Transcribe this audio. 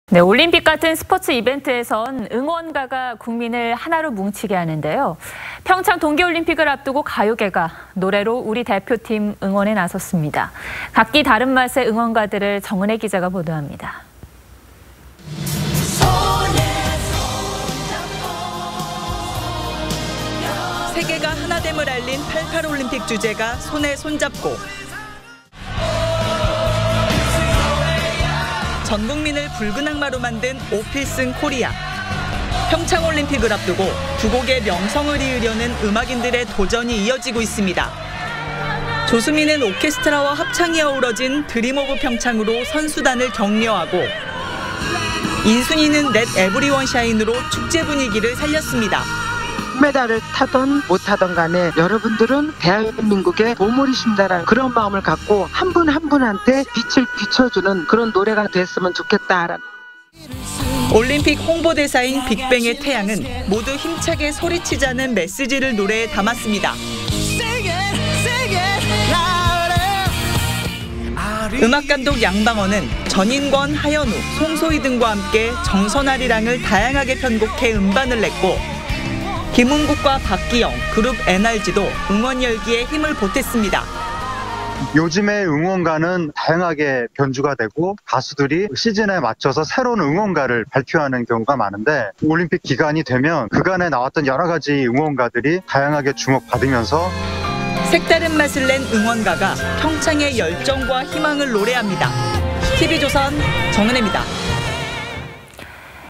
네, 올림픽 같은 스포츠 이벤트에선 응원가가 국민을 하나로 뭉치게 하는데요. 평창 동계올림픽을 앞두고 가요계가 노래로 우리 대표팀 응원에 나섰습니다. 각기 다른 맛의 응원가들을 정은혜 기자가 보도합니다. 세계가 하나됨을 알린 88올림픽 주제가 손에 손잡고 전 국민을 붉은 악마로 만든 오필슨 코리아. 평창올림픽을 앞두고 두 곡의 명성을 이으려는 음악인들의 도전이 이어지고 있습니다. 조수민은 오케스트라와 합창이 어우러진 드림 오브 평창으로 선수단을 격려하고 인순이는 렛 에브리원 샤인으로 축제 분위기를 살렸습니다. 메달을 타던 못하던 간에 여러분들은 대한민국의 보물이십니다라는 그런 마음을 갖고 한 분 한 분한테 빛을 비춰주는 그런 노래가 됐으면 좋겠다. 올림픽 홍보대사인 빅뱅의 태양은 모두 힘차게 소리치자는 메시지를 노래에 담았습니다. 음악감독 양방원은 전인권, 하현우, 송소희 등과 함께 정선아리랑을 다양하게 편곡해 음반을 냈고 김은국과 박기영, 그룹 NRG도 응원 열기에 힘을 보탰습니다. 요즘의 응원가는 다양하게 변주가 되고 가수들이 시즌에 맞춰서 새로운 응원가를 발표하는 경우가 많은데 올림픽 기간이 되면 그간에 나왔던 여러 가지 응원가들이 다양하게 주목받으면서 색다른 맛을 낸 응원가가 평창의 열정과 희망을 노래합니다. TV조선 정은혜입니다.